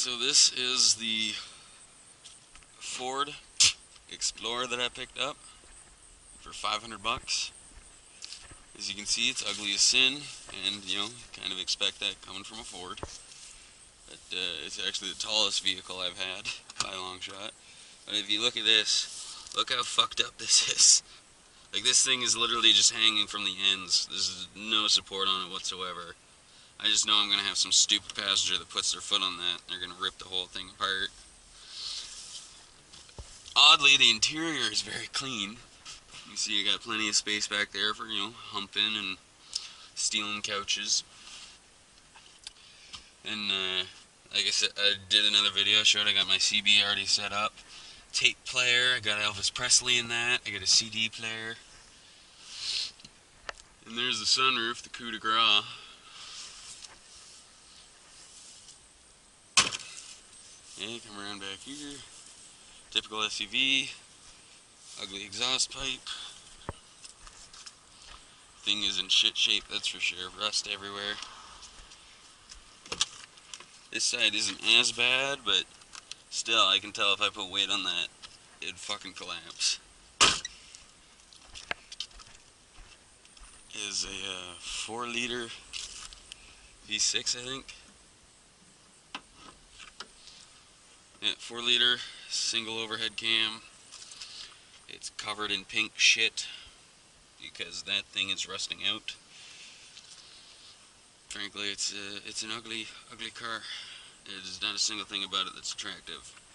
So this is the Ford Explorer that I picked up for 500 bucks. As you can see, it's ugly as sin, and you know, kind of expect that coming from a Ford. But it's actually the tallest vehicle I've had by a long shot. But if you look at this, look how fucked up this is. Like, this thing is literally just hanging from the ends. There's no support on it whatsoever. I just know I'm going to have some stupid passenger that puts their foot on that. They're going to rip the whole thing apart. Oddly, the interior is very clean. You see, you got plenty of space back there for, you know, humping and stealing couches. And, like I said, I did another video, showed I got my CB already set up. Tape player, I got Elvis Presley in that. I got a CD player. And there's the sunroof, the coup de grace. Yeah, come around back here. Typical SUV. Ugly exhaust pipe. Thing is in shit shape, that's for sure. Rust everywhere. This side isn't as bad, but still, I can tell if I put weight on that, it'd fucking collapse. Is a 4-liter V6, I think. Yeah, 4-liter, single overhead cam. It's covered in pink shit because that thing is rusting out. Frankly, it's an ugly car. There's not a single thing about it that's attractive.